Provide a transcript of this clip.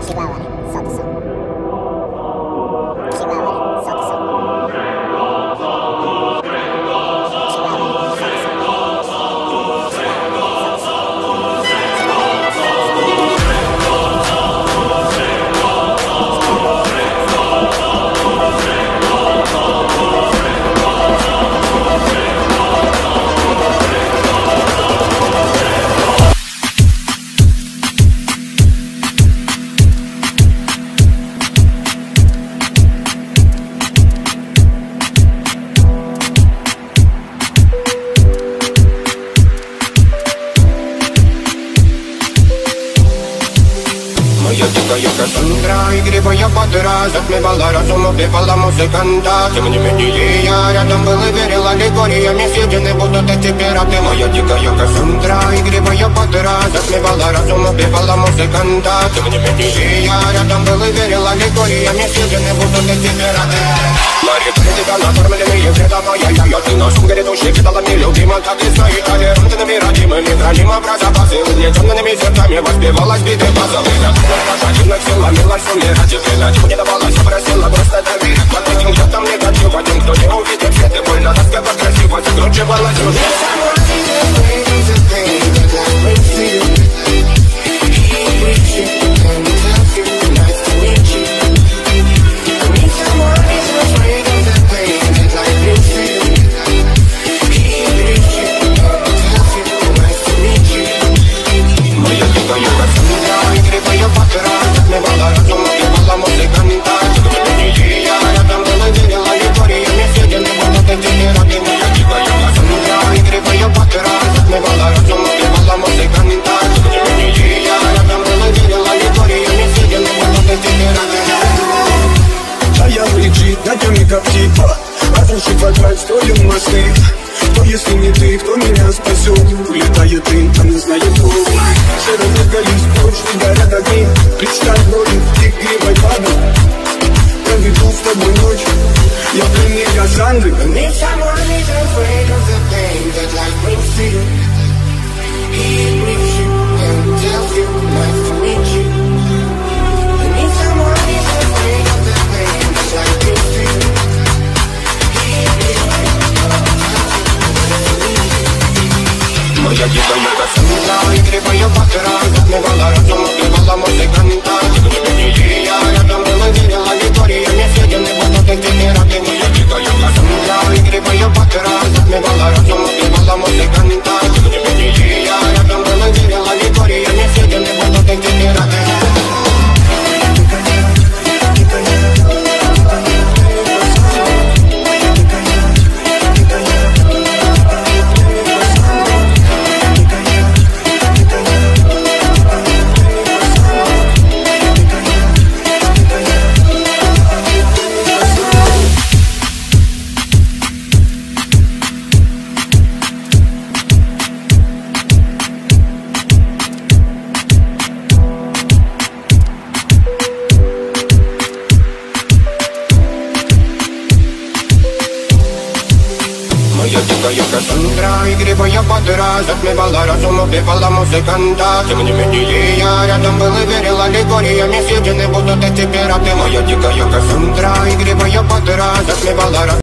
Моя дикая Кассандра, игривая подра, затмевала разум, убивала музыканта. Тем не менее я рядом был и верил аллегориями, съедены будут эти пираты. Моя дикая Кассандра, игривая подра, затмевала разум, убивала музыканта. Тем не менее я рядом был и верил аллегориями, съедены будут эти пираты. Мари, тебя накормленные предавая я, ты нашим грядущим кидалами любима, так и стоит толерантными, родимыми, храним образа базы. Угнетенными сердцами воспевалась биты базовых. Пошатина сила, милость умирать, иначе не давалась, просила просто доверить. Под этим я там не хочу, один, кто не увидит свет, и больно раскопать красиво, закручивалась уже. Коптит, разрушит квадрат, строим мосты. Кто, если не ты, кто меня спасет? Улетает дым, а не знает кто. Широко горит прочь, горят огни. Представь роли, игривой падал. Проведу с тобой ночь, я пленник Кассандры. Need someone who's afraid of the pain that life brings to you. He brings you and tells you nice to meet you. Need someone who's afraid of the pain that life brings to you. Моя дикая Кассандра, игривая подра, затмевала разум, убивала музыканта. Тем не менее я рядом был и верил аллегориями, съедены будут эти пираты. Моя дикая Кассандра, игривая подра, затмевала разум, убивала музыканта. Тем не менее я рядом был и верил аллегориями, съедены будут эти пираты. Моя дикая Кассандра, игривая подра, затмевала разум, убивала музыканта. Тем не менее я рядом был и верил аллегориями, съедены будут эти пираты. Моя дикая Кассандра, игривая подра, затмевала разум.